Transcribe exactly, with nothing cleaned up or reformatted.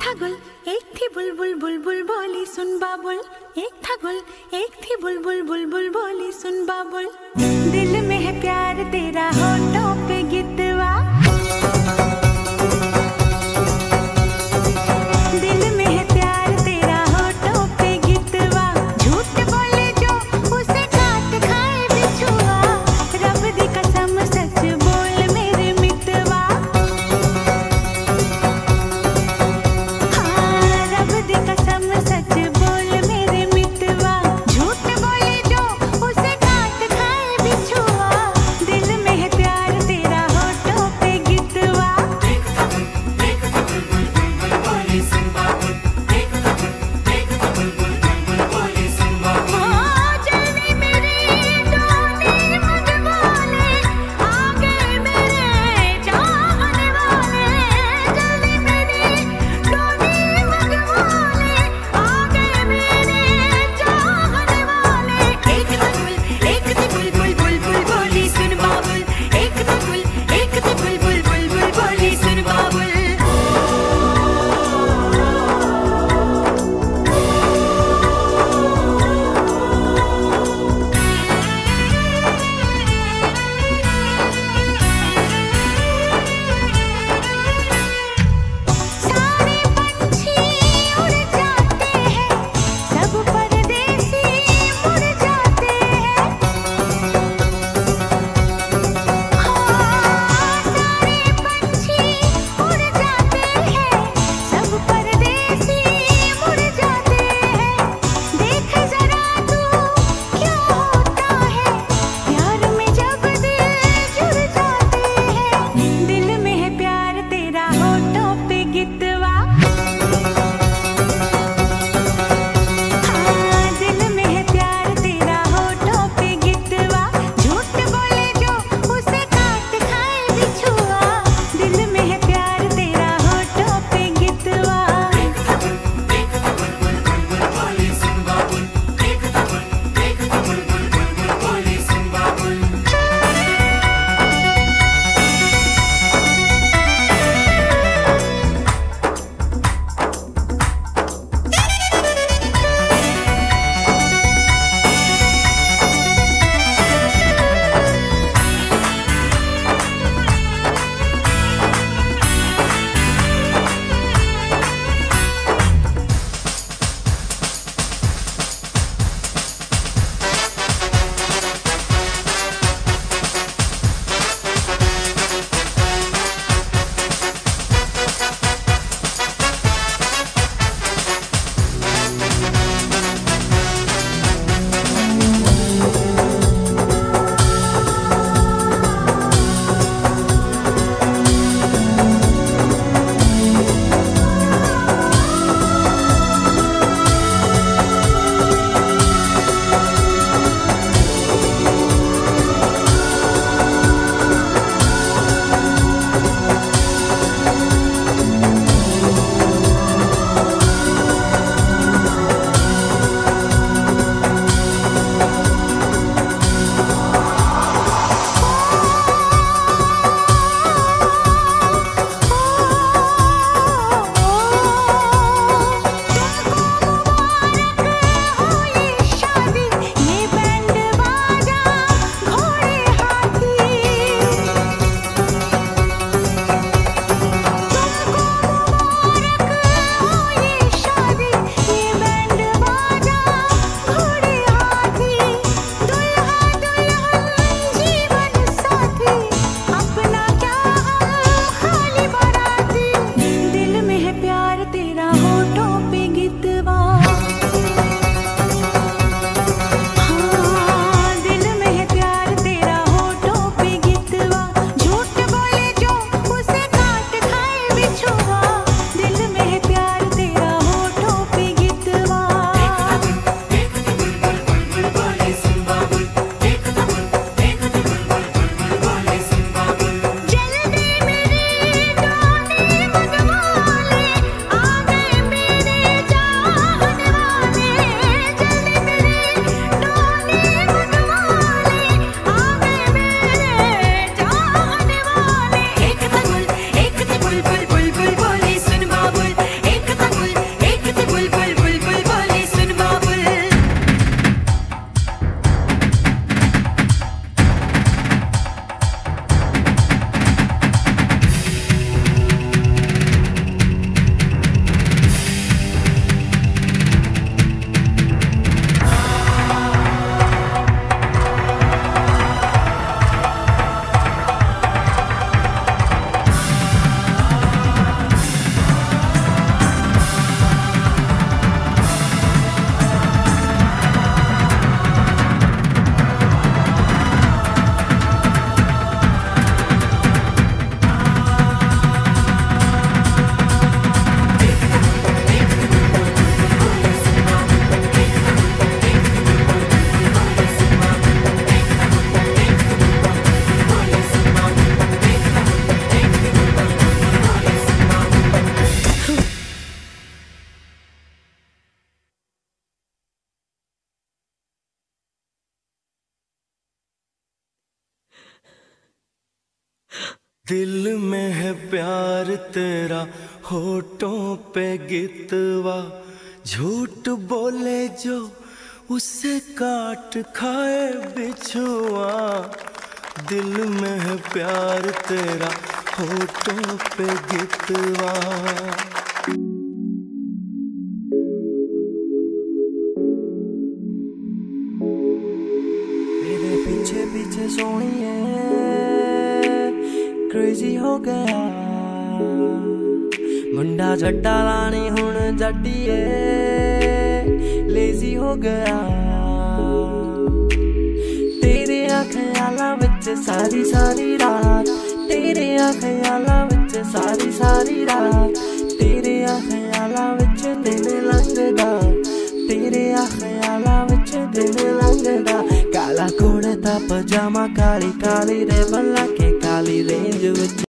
था गुल एक थी बुलबुल बुलबुल बोली सुन बाबुल। एक था गुल एक थी बुलबुल बुलबुल बोली सुन बाबुल। दिल में है प्यार तेरा होठों पे गितवा। दिल में है प्यार तेरा होठों पे गितवा। झूठ बोले जो उसे काट खाए बिछुआ। रब दी कसम सच बोल मेरे मितवा। हाँ रब दी कसम सच बोल मेरे मितवा। झूठ बोले जो उसे काट खाए बिछुआ। दिल में है प्यार तेरा होठों पे दिल में है प्यार तेरा, होठों पे गितवा, झूठ बोले जो उसे काट खाए बिछुआ। दिल में है प्यार तेरा, होठों पे गितवा। मेरे पीछे पीछे सोनिए क्रेजी हो गया, मुंडा जट्टा लानी हुण जट्टिए लेजी हो गया। तेरे ख्यालां विच सारी सारी रात, तेरे ख्यालां विच सारी सारी रात, तेरे ख्यालां विच दिन लंघदा, तेरे ख्यालां विच दिन लंघदा। काला कुर्ता पजामा काली काली रे बल्ला के काली रेंज विच